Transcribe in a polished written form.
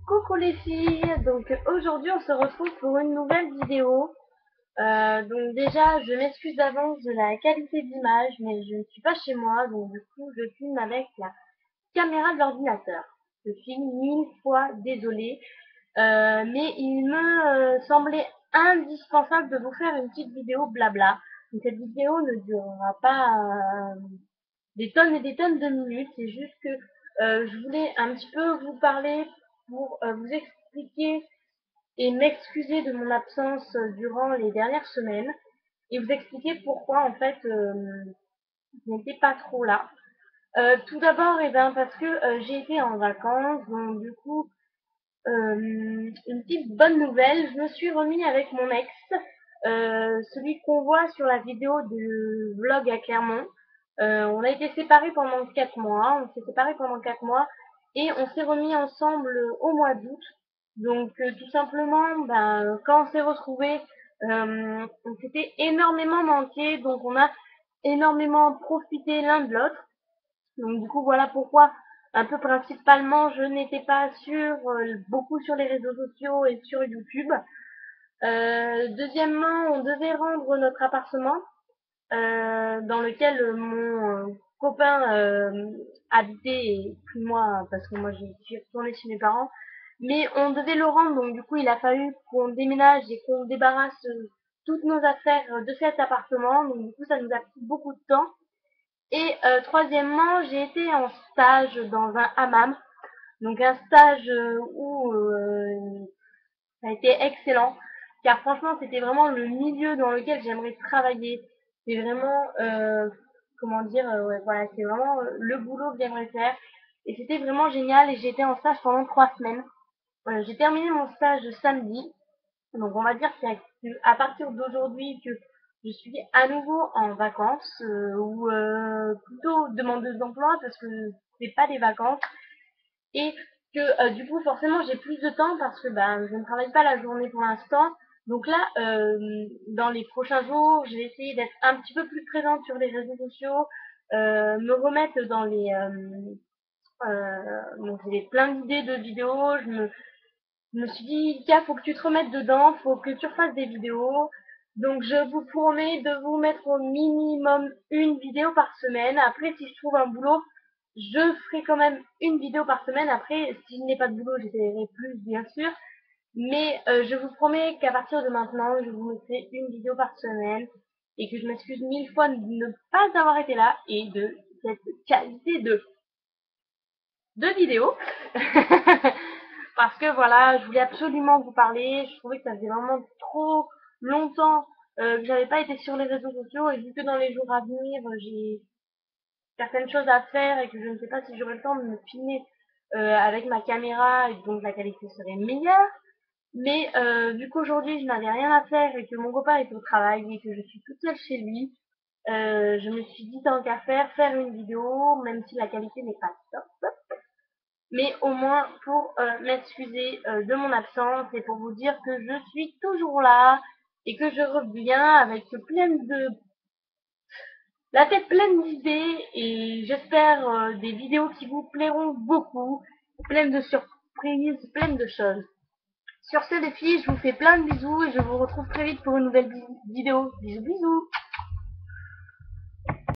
Coucou les filles, donc aujourd'hui on se retrouve pour une nouvelle vidéo. Donc déjà je m'excuse d'avance de la qualité d'image, mais je ne suis pas chez moi, donc du coup je filme avec la caméra de l'ordinateur. Je suis 1000 fois désolée, mais il me semblait indispensable de vous faire une petite vidéo blabla. Donc cette vidéo ne durera pas des tonnes et des tonnes de minutes, c'est juste que je voulais un petit peu vous parler pour vous expliquer et m'excuser de mon absence durant les dernières semaines et vous expliquer pourquoi en fait je n'étais pas trop là. Tout d'abord, eh ben, parce que j'ai été en vacances, donc du coup, une petite bonne nouvelle, je me suis remis avec mon ex, celui qu'on voit sur la vidéo du vlog à Clermont. On a été séparés pendant 4 mois, on s'est séparés pendant 4 mois et on s'est remis ensemble au mois d'août. Donc tout simplement, ben, quand on s'est retrouvés, on s'était énormément manqué, donc on a énormément profité l'un de l'autre. Donc du coup voilà pourquoi un peu principalement je n'étais pas beaucoup sur les réseaux sociaux et sur YouTube. Deuxièmement, on devait rendre notre appartement dans lequel mon copain habitait et puis moi parce que moi j'y suis retournée chez mes parents. Mais on devait le rendre, donc du coup il a fallu qu'on déménage et qu'on débarrasse toutes nos affaires de cet appartement. Donc du coup ça nous a pris beaucoup de temps. Et troisièmement, j'ai été en stage dans un hammam. Donc un stage où ça a été excellent. Car franchement, c'était vraiment le milieu dans lequel j'aimerais travailler. C'est vraiment, comment dire, ouais, voilà, c'est vraiment le boulot que j'aimerais faire. Et c'était vraiment génial. Et j'ai été en stage pendant 3 semaines. J'ai terminé mon stage samedi. Donc on va dire que c'est à partir d'aujourd'hui que je suis à nouveau en vacances ou plutôt demandeuse d'emploi parce que c'est pas des vacances et que du coup forcément j'ai plus de temps parce que bah, je ne travaille pas la journée pour l'instant. Donc là, dans les prochains jours, je vais essayer d'être un petit peu plus présente sur les réseaux sociaux, me remettre dans donc j'ai plein d'idées de vidéos, je me suis dit, Ika, faut que tu te remettes dedans, faut que tu refasses des vidéos. Donc, je vous promets de vous mettre au minimum une vidéo par semaine. Après, si je trouve un boulot, je ferai quand même une vidéo par semaine. Après, si je n'ai pas de boulot, j'essaierai plus, bien sûr. Mais je vous promets qu'à partir de maintenant, je vous mettrai une vidéo par semaine et que je m'excuse 1000 fois de ne pas avoir été là et de cette qualité de vidéo. Parce que voilà, je voulais absolument vous parler. Je trouvais que ça faisait vraiment trop longtemps que j'avais pas été sur les réseaux sociaux et vu que dans les jours à venir, j'ai certaines choses à faire et que je ne sais pas si j'aurai le temps de me filmer avec ma caméra et donc la qualité serait meilleure. Mais vu qu'aujourd'hui je n'avais rien à faire et que mon copain est au travail et que je suis toute seule chez lui, je me suis dit tant qu'à faire une vidéo, même si la qualité n'est pas top, mais au moins pour m'excuser de mon absence et pour vous dire que je suis toujours là et que je reviens avec la tête pleine d'idées et j'espère des vidéos qui vous plairont beaucoup, pleines de surprises, pleines de choses. Sur ce les filles, je vous fais plein de bisous et je vous retrouve très vite pour une nouvelle vidéo. Bisous bisous.